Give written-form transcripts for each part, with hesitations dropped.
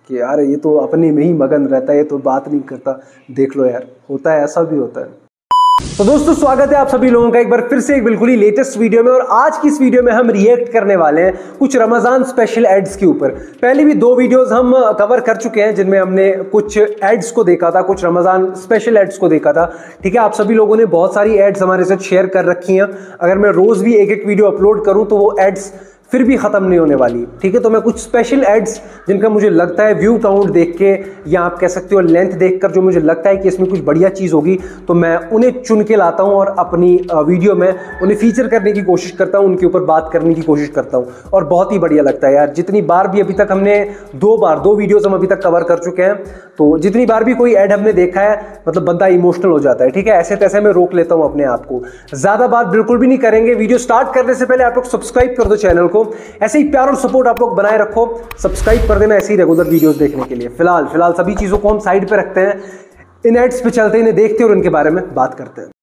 कि यार ये तो अपने में ही मगन रहता है, ये तो बात नहीं करता। देख लो यार, होता है, ऐसा भी होता है। तो दोस्तों स्वागत है आप सभी लोगों का एक बार फिर से एक बिल्कुल ही लेटेस्ट वीडियो में। और आज की इस वीडियो में हम रिएक्ट करने वाले हैं कुछ रमजान स्पेशल एड्स के ऊपर। पहले भी 2 वीडियोस हम कवर कर चुके हैं जिनमें हमने कुछ एड्स को देखा था, कुछ रमजान स्पेशल एड्स को देखा था। ठीक है, आप सभी लोगों ने बहुत सारी एड्स हमारे साथ शेयर कर रखी हैं। अगर मैं रोज भी एक वीडियो अपलोड करूं तो वो एड्स फिर भी खत्म नहीं होने वाली। ठीक है, तो मैं कुछ स्पेशल एड्स जिनका मुझे लगता है व्यू काउंट देख के या आप कह सकते हो लेंथ देखकर जो मुझे लगता है कि इसमें कुछ बढ़िया चीज होगी, तो मैं उन्हें चुन के लाता हूं और अपनी वीडियो में उन्हें फीचर करने की कोशिश करता हूं, उनके ऊपर बात करने की कोशिश करता हूं और बहुत ही बढ़िया लगता है यार। जितनी बार भी अभी तक हमने 2 वीडियोस हम अभी तक कवर कर चुके हैं, तो जितनी बार भी कोई एड हमने देखा है मतलब बंदा इमोशनल हो जाता है। ठीक है, ऐसे तैसे मैं रोक लेता हूं अपने आप को, ज्यादा बात बिल्कुल भी नहीं करेंगे। वीडियो स्टार्ट करने से पहले आप लोग सब्सक्राइब कर दो चैनल को, ऐसे ही प्यार और सपोर्ट आप लोग बनाए रखो, सब्सक्राइब कर देना ऐसे ही रेगुलर वीडियोस देखने के लिए। फिलहाल सभी चीजों को हम साइड पे रखते हैं, इन एड्स पे चलते हैं, इन्हें देखते हैं और इनके बारे में बात करते हैं।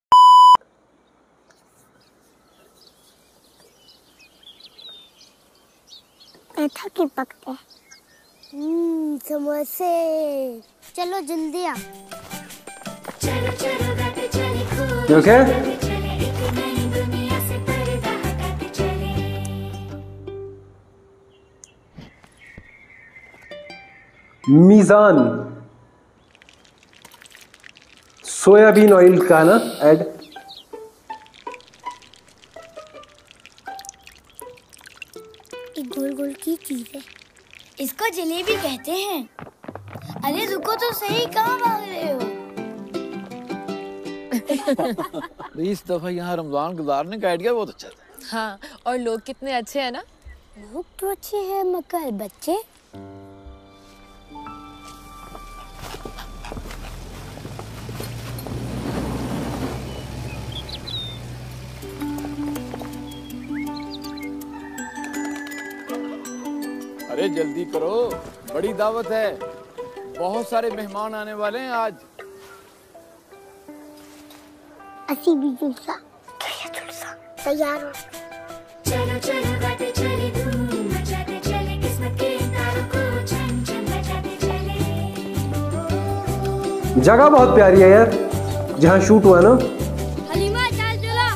की पकते समोसे, चलो जल्दी आ। ओके, मीज़ान सोयाबीन ऑयल का ना ऐड। एक गोल गोल की चीज है, इसको जलेबी कहते हैं। अरे रुको तो सही, कहाँ भाग रहे हो? इस दफा यहाँ रमजान गुजारने का आइडिया बहुत अच्छा था। हाँ, और लोग कितने अच्छे हैं ना। लोग तो अच्छे हैं मगर बच्चे। अरे जल्दी करो, बड़ी दावत है, बहुत सारे मेहमान आने वाले हैं आज। असी भी जुलसा तैयार हो। चलो चलो गाते चले, धूम मचाते चले, किस्मत के तारों को छन छन बजाते चले। जगह बहुत प्यारी है यार जहां शूट हुआ ना। हलीमा चल चलो,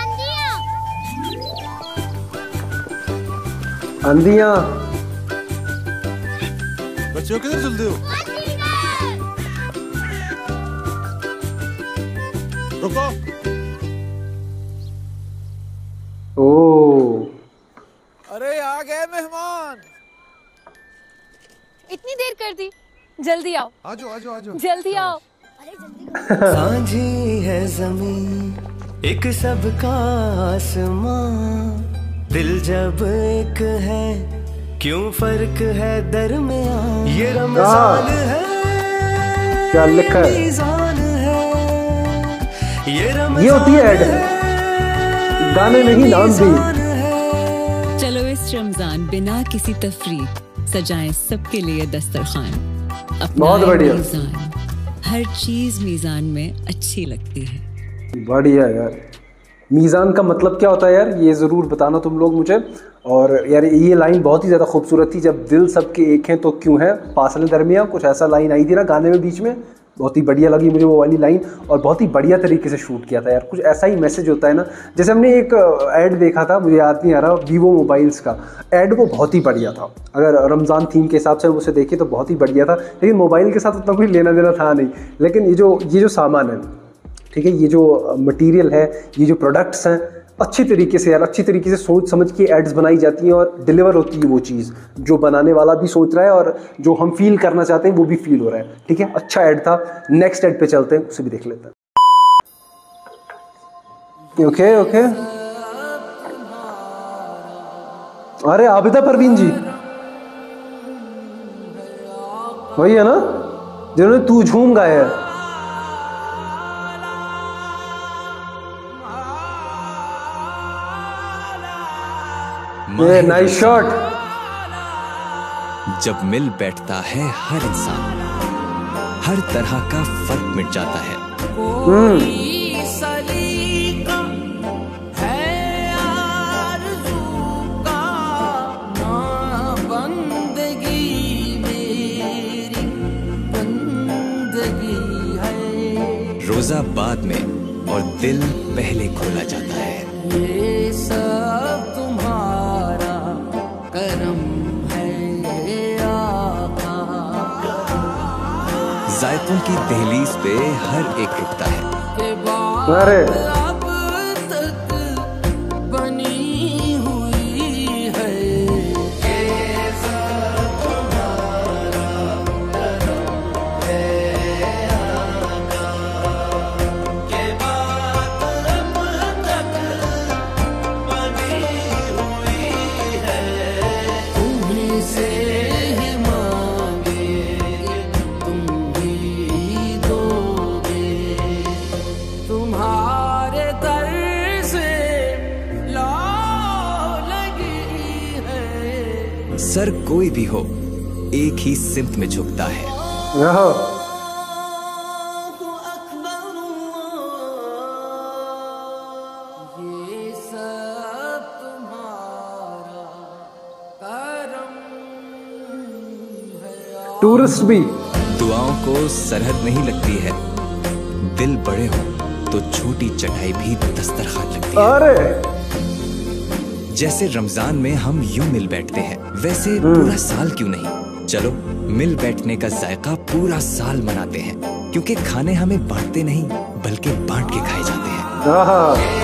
आंधियां बच्चों किधर चलते हो? रुको। ओ, अरे आ गए मेहमान। इतनी देर कर दी, जल्दी आओ। आजो आजो आजो, जल्दी आओ। सांझी है जमीन एक सबका आसमां, दिल जब एक है क्यों फर्क है दरमियां। ये रमजान है, क्या लिखा है? ये होती है ऐड, गाने में ही नाम भी। चलो इस रमजान बिना किसी तफरीक सजाएं सबके लिए दस्तरखान। बहुत बढ़िया, मीज़ान, हर चीज मीज़ान में अच्छी लगती है। बढ़िया यार। मीज़ान का मतलब क्या होता है यार, ये ज़रूर बताना तुम लोग मुझे। और यार ये लाइन बहुत ही ज़्यादा खूबसूरत थी, जब दिल सबके एक हैं तो क्यों है फासले दरमियाँ, कुछ ऐसा लाइन आई थी ना गाने में बीच में, बहुत ही बढ़िया लगी मुझे वो वाली लाइन। और बहुत ही बढ़िया तरीके से शूट किया था यार, कुछ ऐसा ही मैसेज होता है ना। जैसे हमने एक ऐड देखा था, मुझे याद नहीं आ रहा, वीवो मोबाइल्स का ऐड, वो बहुत ही बढ़िया था। अगर रमज़ान थीम के हिसाब से उसे देखें तो बहुत ही बढ़िया था, लेकिन मोबाइल के साथ उतना कोई लेना देना था नहीं। लेकिन ये जो सामान है, ठीक है, ये जो मटेरियल है, ये जो प्रोडक्ट्स हैं, अच्छी तरीके से यार, अच्छी तरीके से सोच समझ के एड्स बनाई जाती हैं और डिलीवर होती है वो चीज़ जो बनाने वाला भी सोच रहा है और जो हम फील करना चाहते हैं वो भी फील हो रहा है। ठीक है, अच्छा ऐड था। नेक्स्ट ऐड पे चलते हैं, उसे भी देख लेते हैं। ओके ओके, अरे आबिदा परवीन जी वही है ना जिन्होंने तू झूम गाया है। Nice shot. जब मिल बैठता है हर इंसान, हर तरह का फर्क मिट जाता है। रोजा बाद में और दिल पहले खोला जाता है। ये सब तुम्हारा करम है आका। जायकों की दहलीज पे हर एक रुकता है। अरे अब तक बनी हुई है। ये सब तुम्हारा करम है आका। के बात अब तक बनी हुई है। तुम्हीं से ही मांगे तुम ही दोगे। तुम्हारे दर से ला लगी है। सर कोई भी हो एक ही सिमत में झुकता है। रहो। ये सब तुम्हारा करम है। टूरिस्ट भी। दुआओं को सरहद नहीं लगती है। दिल बड़े हो तो छोटी चटाई भी दस्तरखान लगती है। अरे जैसे रमजान में हम यूं मिल बैठते हैं, वैसे पूरा साल क्यों नहीं? चलो मिल बैठने का जायका पूरा साल मनाते हैं, क्योंकि खाने हमें बांटते नहीं बल्कि बांट के खाए जाते हैं। आहा।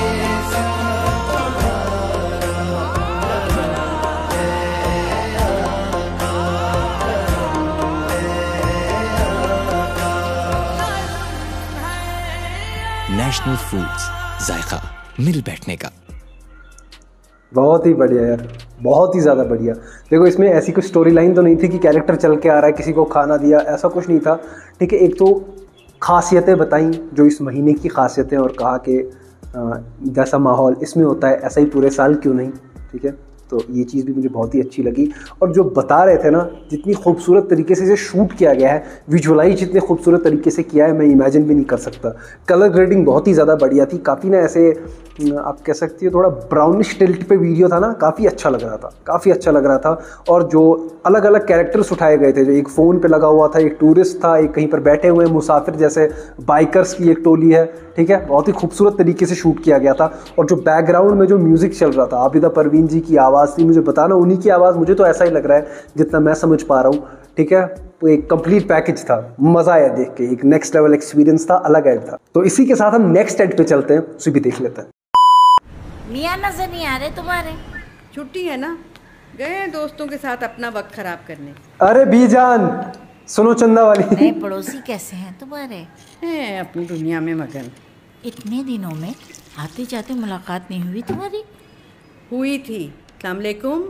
नेशनल फूड्स, जायका मिल बैठने का। बहुत ही बढ़िया यार, बहुत ही ज़्यादा बढ़िया। देखो इसमें ऐसी कोई स्टोरी लाइन तो नहीं थी कि कैरेक्टर चल के आ रहा है, किसी को खाना दिया, ऐसा कुछ नहीं था। ठीक है, एक तो खासियतें बताई जो इस महीने की खासियतें, और कहा कि जैसा माहौल इसमें होता है ऐसा ही पूरे साल क्यों नहीं। ठीक है, तो ये चीज़ भी मुझे बहुत ही अच्छी लगी। और जो बता रहे थे ना, जितनी खूबसूरत तरीके से इसे शूट किया गया है, विजुअलाइज जितने खूबसूरत तरीके से किया है, मैं इमेजिन भी नहीं कर सकता। कलर ग्रेडिंग बहुत ही ज़्यादा बढ़िया थी। काफ़ी ना ऐसे आप कह सकती हो थोड़ा ब्राउनिश टिल्ट पे वीडियो था ना, काफ़ी अच्छा लग रहा था, काफ़ी अच्छा लग रहा था। और जो अलग अलग कैरेक्टर्स उठाए गए थे, जो एक फ़ोन पे लगा हुआ था, एक टूरिस्ट था, एक कहीं पर बैठे हुए मुसाफिर जैसे बाइकर्स की एक टोली है। ठीक है, बहुत ही खूबसूरत तरीके से शूट किया गया था। और जो बैकग्राउंड में जो म्यूज़िक चल रहा था, आबिदा परवीन जी की आवाज़ थी, मुझे बताना उन्हीं की आवाज़, मुझे तो ऐसा ही लग रहा है जितना मैं समझ पा रहा हूँ। ठीक है, तो एक कंप्लीट पैकेज था, मज़ा आया देख के, एक नेक्स्ट लेवल एक्सपीरियंस था, अलग एड था। तो इसी के साथ हम नेक्स्ट एड पे चलते हैं, उसे भी देख लेते हैं। मियाँ नजर नहीं आ रहे तुम्हारे? छुट्टी है ना, गए हैं दोस्तों के साथ अपना वक्त खराब करने। अरे बीजान सुनो, चंदा वाली। नए पड़ोसी कैसे हैं तुम्हारे? हैं अपनी दुनिया में मगन। इतने दिनों में आते जाते मुलाकात नहीं हुई तुम्हारी? हुई थी। अस्सलाम वालेकुम।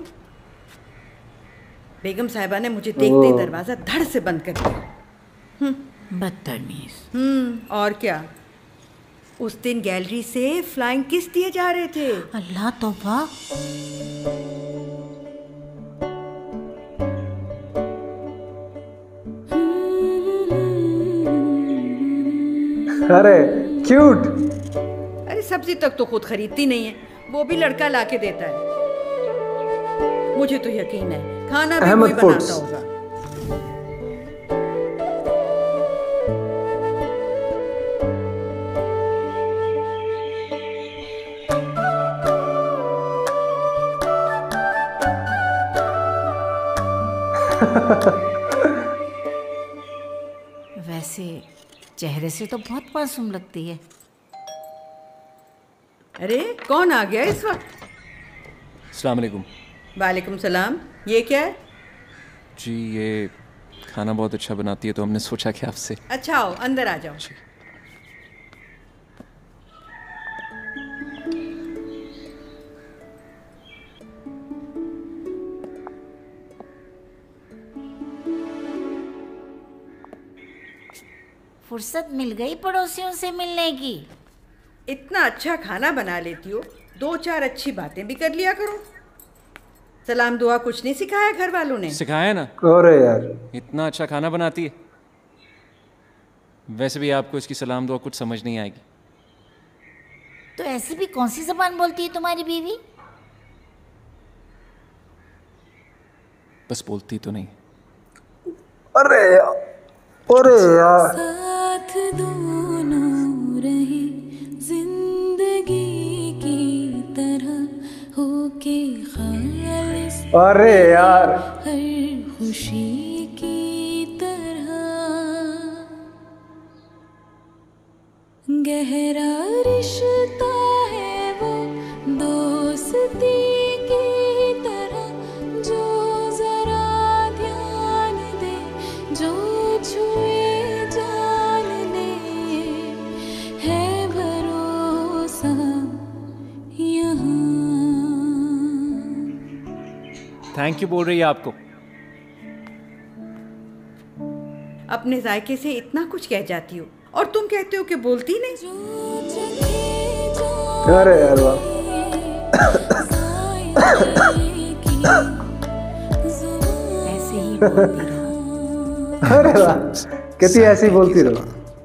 बेगम साहिबा ने मुझे देखते ही दरवाजा धड़ से बंद कर दिया। बदतमीज। और क्या, उस दिन गैलरी से फ्लाइंग किस दिए जा रहे थे। अल्लाह तौबा। अरे क्यूट। अरे सब्जी तक तो खुद खरीदती नहीं है, वो भी लड़का लाके देता है। मुझे तो यकीन है खाना भी कोई बनाता होगा। वैसे चेहरे से तो बहुत मासूम लगती है। अरे कौन आ गया इस वक्त? अस्सलाम वालेकुम। वालेकुम सलाम। ये क्या है? जी ये खाना बहुत अच्छा बनाती है, तो हमने सोचा कि आपसे। अच्छा आओ अंदर आ जाओ। फुर्सत मिल गई पड़ोसियों से मिलने की। इतना अच्छा खाना बना लेती हो, दो चार अच्छी बातें भी कर लिया करो। सलाम दुआ कुछ नहीं सिखाया घर वालों ने? सिखाया ना। अरे यार इतना अच्छा खाना बनाती है। वैसे भी आपको इसकी सलाम दुआ कुछ समझ नहीं आएगी। तो ऐसी भी कौन सी जबान बोलती है तुम्हारी बीवी? बस बोलती तो नहीं। अरे यार, अरे यार। साथ दोनों अरे यार हर खुशी की तरह गहरा रिश्ता है वो दोस्ती की तरह, जो जरा ध्यान दे, जो छुए जान ले, है भरोसा यहाँ। थैंक यू बोल रही है आपको। अपने जायके से इतना कुछ कह जाती हो और तुम कहते हो कि बोलती नहीं। अरे यार वाह। ऐसे ही बोलती रहो। अरे वाह, कहती ऐसे ही बोलती रहो।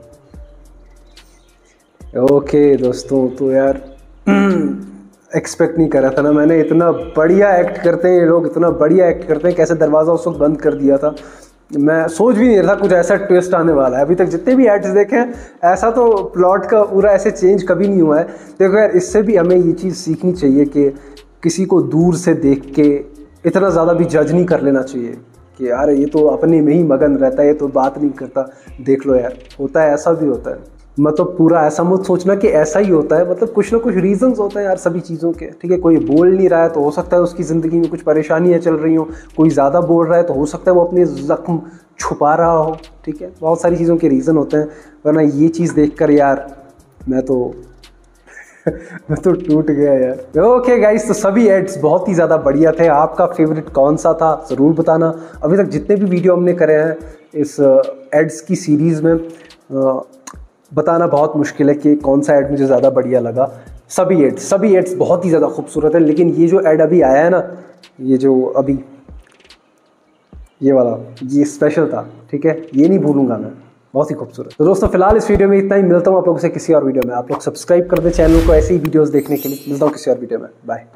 ओके दोस्तों, तो यार एक्सपेक्ट नहीं करा था ना मैंने, इतना बढ़िया एक्ट करते हैं ये लोग, इतना बढ़िया एक्ट करते हैं। कैसे दरवाज़ा उस वक्त बंद कर दिया था, मैं सोच भी नहीं रहा था कुछ ऐसा ट्विस्ट आने वाला है। अभी तक जितने भी एड्स देखे हैं, ऐसा तो प्लॉट का पूरा ऐसे चेंज कभी नहीं हुआ है। देखो यार, इससे भी हमें ये चीज़ सीखनी चाहिए कि किसी को दूर से देख के इतना ज़्यादा भी जज नहीं कर लेना चाहिए कि यार ये तो अपने में ही मगन रहता है, ये तो बात नहीं करता। देख लो यार, होता है, ऐसा भी होता है। मतलब पूरा ऐसा मत सोचना कि ऐसा ही होता है, मतलब कुछ ना कुछ रीजंस होते हैं यार सभी चीज़ों के, ठीक है। कोई बोल नहीं रहा है तो हो सकता है उसकी ज़िंदगी में कुछ परेशानियाँ चल रही हो, कोई ज़्यादा बोल रहा है तो हो सकता है वो अपने ज़ख्म छुपा रहा हो, ठीक है। बहुत सारी चीज़ों के रीज़न होते हैं, वरना ये चीज़ देखकर यार मैं तो मैं तो टूट गया यार। ओके गाइस, तो सभी एड्स बहुत ही ज़्यादा बढ़िया थे। आपका फेवरेट कौन सा था ज़रूर बताना। अभी तक जितने भी वीडियो हमने करे हैं इस एड्स की सीरीज़ में, बताना बहुत मुश्किल है कि कौन सा ऐड मुझे ज़्यादा बढ़िया लगा। सभी एड्स बहुत ही ज़्यादा खूबसूरत है, लेकिन ये जो ऐड अभी आया है ना, ये जो अभी ये वाला, ये स्पेशल था, ठीक है। ये नहीं भूलूंगा मैं, बहुत ही खूबसूरत। तो दोस्तों फिलहाल इस वीडियो में इतना ही। मिलता हूँ आप लोगों से किसी और वीडियो में। आप लोग सब्सक्राइब कर दें चैनल को ऐसे ही वीडियोज़ देखने के लिए। मिलता हूँ किसी और वीडियो में। बाय।